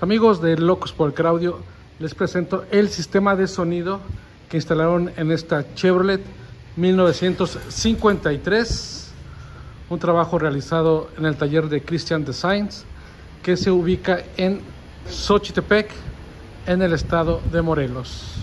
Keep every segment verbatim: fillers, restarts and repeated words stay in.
Amigos de Locos por el Claudio, les presento el sistema de sonido que instalaron en esta Chevrolet mil novecientos cincuenta y tres, un trabajo realizado en el taller de Christian Designs, que se ubica en Xochitepec, en el estado de Morelos.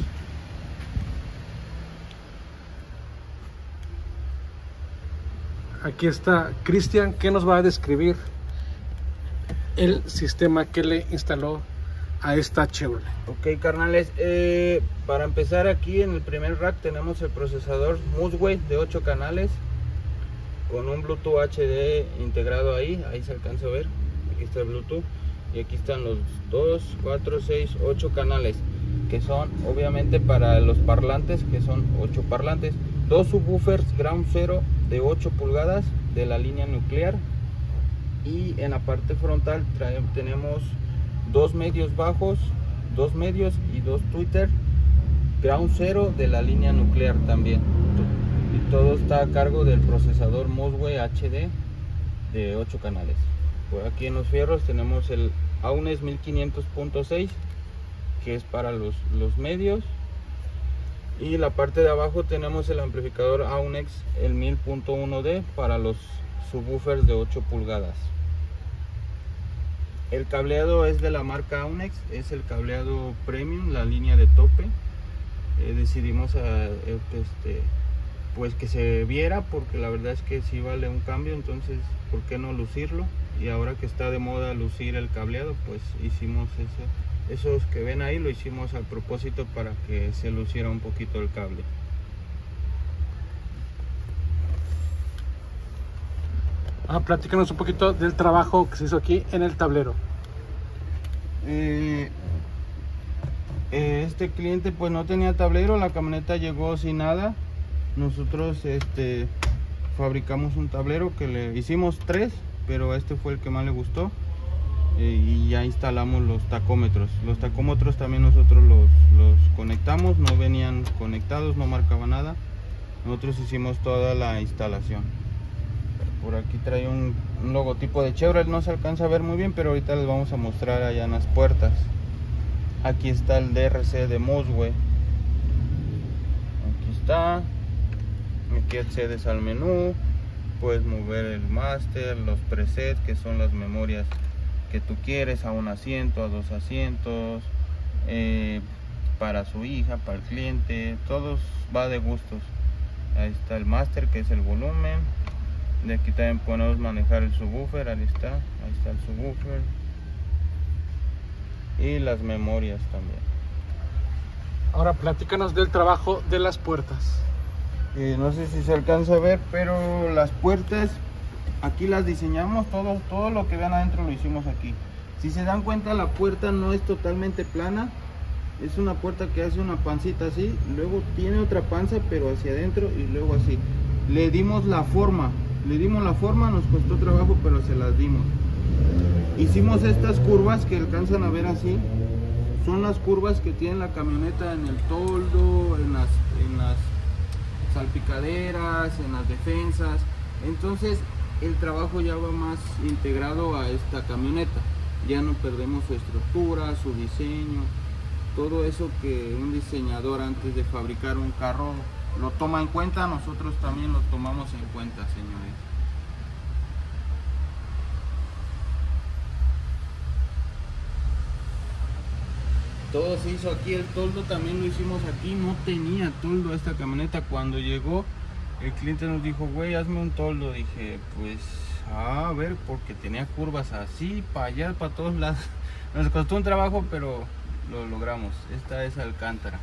Aquí está Christian, que nos va a describir el sistema que le instaló a esta Chevrolet. Ok, carnales, eh, para empezar, aquí en el primer rack tenemos el procesador Musway de ocho canales con un Bluetooth H D integrado ahí, ahí se alcanza a ver, aquí está el Bluetooth, y aquí están los dos, cuatro, seis, ocho canales, que son obviamente para los parlantes, que son ocho parlantes, dos subwoofers Ground Zero de ocho pulgadas de la línea nuclear, y en la parte frontal trae, tenemos dos medios bajos, dos medios y dos tweeter Ground Zero de la línea nuclear también, y todo está a cargo del procesador Musway H D de ocho canales. Por aquí en los fierros tenemos el Aunex mil quinientos punto seis, que es para los, los medios, y la parte de abajo tenemos el amplificador Aunex el mil punto uno D para los subwoofers de ocho pulgadas. El cableado es de la marca Aunex, es el cableado premium, la línea de tope. Eh, decidimos a, este, pues que se viera, porque la verdad es que sí vale un cambio, entonces ¿por qué no lucirlo? Y ahora que está de moda lucir el cableado, pues hicimos eso. Esos que ven ahí lo hicimos a propósito para que se luciera un poquito el cable. Ah, platícanos un poquito del trabajo que se hizo aquí en el tablero. Eh, eh, este cliente pues no tenía tablero, la camioneta llegó sin nada. Nosotros este, fabricamos un tablero que le hicimos tres, pero este fue el que más le gustó. Eh, y ya instalamos los tacómetros. Los tacómetros también nosotros los, los conectamos, no venían conectados, no marcaba nada. Nosotros hicimos toda la instalación. Por aquí trae un, un logotipo de Chevrolet, no se alcanza a ver muy bien, pero ahorita les vamos a mostrar allá en las puertas. Aquí está el D R C de Musway. Aquí está. Aquí accedes al menú, puedes mover el máster, los presets, que son las memorias que tú quieres, a un asiento, a dos asientos, eh, para su hija, para el cliente, todos va de gustos. Ahí está el máster, que es el volumen. De aquí también podemos manejar el subwoofer, ahí está, ahí está el subwoofer, y las memorias también. Ahora platícanos del trabajo de las puertas. Eh, no sé si se alcanza a ver, pero las puertas aquí las diseñamos, todo, todo lo que vean adentro lo hicimos aquí. Si se dan cuenta, la puerta no es totalmente plana, es una puerta que hace una pancita así, luego tiene otra panza pero hacia adentro, y luego así. Le dimos la forma, le dimos la forma, nos costó trabajo, pero se las dimos. Hicimos estas curvas que alcanzan a ver así, son las curvas que tiene la camioneta en el toldo, en las, en las salpicaderas, en las defensas. Entonces el trabajo ya va más integrado a esta camioneta, ya no perdemos su estructura, su diseño, todo eso que un diseñador antes de fabricar un carro lo toma en cuenta, nosotros también lo tomamos en cuenta, señores. Todo se hizo aquí, el toldo también lo hicimos aquí, no tenía toldo esta camioneta. Cuando llegó el cliente nos dijo, güey, hazme un toldo. Dije, pues a ver, porque tenía curvas así, para allá, para todos lados. Nos costó un trabajo, pero lo logramos. Esta es Alcántara.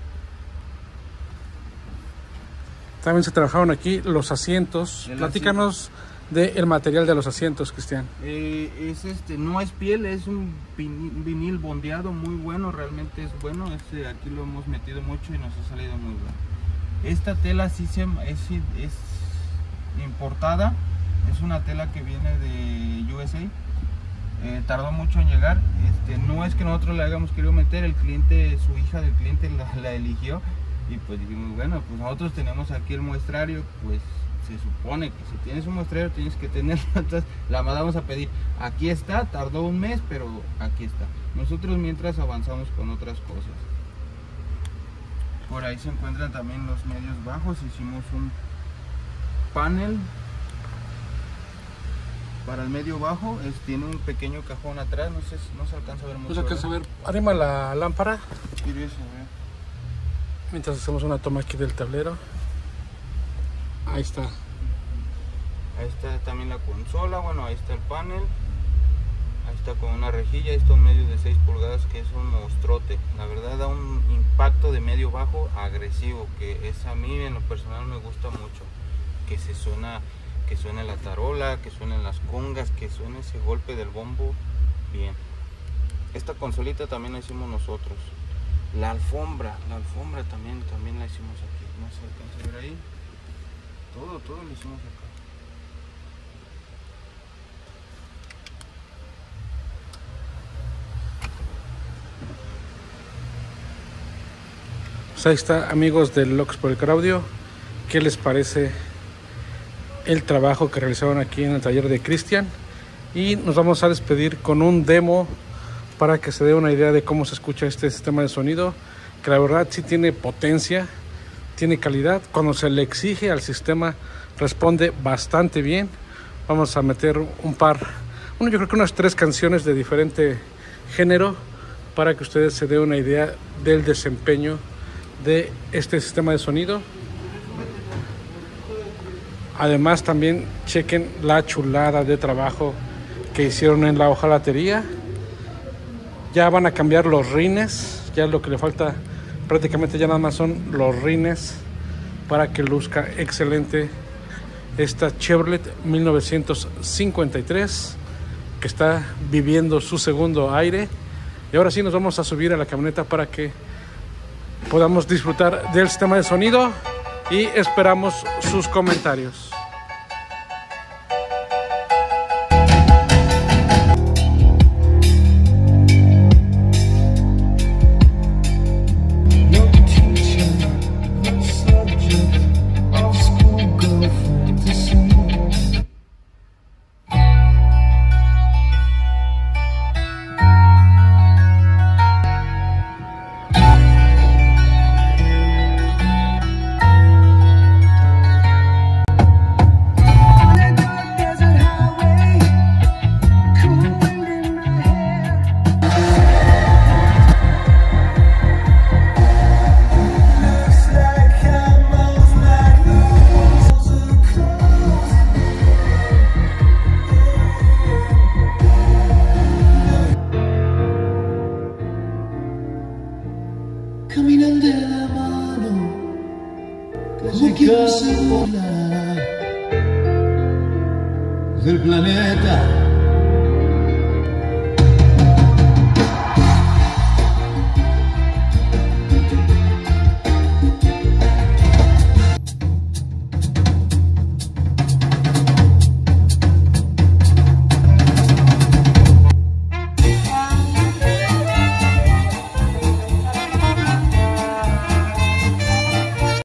También se trabajaron aquí los asientos. El Platícanos del material de los asientos, Cristian. Eh, es este, no es piel, es un vinil bondeado muy bueno, realmente es bueno. Este, aquí lo hemos metido mucho y nos ha salido muy bueno. Esta tela sí se, es, es importada, es una tela que viene de U S A. Eh, tardó mucho en llegar. Este, no es que nosotros la hayamos querido meter, el cliente, su hija del cliente la, la eligió. Y pues dijimos, bueno, pues nosotros tenemos aquí el muestrario, pues se supone que si tienes un muestreo tienes que tenerlo. Entonces la mandamos a pedir. Aquí está, tardó un mes, pero aquí está. Nosotros mientras avanzamos con otras cosas. Por ahí se encuentran también los medios bajos. Hicimos un panel para el medio bajo. Es, tiene un pequeño cajón atrás. No sé, no se alcanza a ver mucho. No se alcanza a ver. Arrima la lámpara. ¿Quieres ver? Mientras hacemos una toma aquí del tablero. Ahí está. Ahí está también la consola. Bueno, ahí está el panel. Ahí está con una rejilla. Ahí está un medio de seis pulgadas que es un monstruote. La verdad da un impacto de medio bajo agresivo, que es a mí en lo personal me gusta mucho. Que se suena, que suene la tarola, que suenen las congas, que suene ese golpe del bombo bien. Esta consolita también la hicimos nosotros. La alfombra, la alfombra también, también la hicimos aquí. No se alcanza a ver ahí. Todo, todo lo hicimos acá. Pues ahí está, amigos del Locos por el Claudio. ¿Qué les parece el trabajo que realizaron aquí en el taller de Cristian? Y nos vamos a despedir con un demo para que se dé una idea de cómo se escucha este sistema de sonido, que la verdad sí tiene potencia, tiene calidad. Cuando se le exige al sistema responde bastante bien. Vamos a meter un par, bueno, yo creo que unas tres canciones de diferente género para que ustedes se den una idea del desempeño de este sistema de sonido. Además también chequen la chulada de trabajo que hicieron en la hojalatería. Ya van a cambiar los rines, ya lo que le falta prácticamente ya nada más son los rines para que luzca excelente esta Chevrolet mil novecientos cincuenta y tres, que está viviendo su segundo aire. Y ahora sí nos vamos a subir a la camioneta para que podamos disfrutar del sistema de sonido y esperamos sus comentarios. Caminan de la mano como que se volar del planeta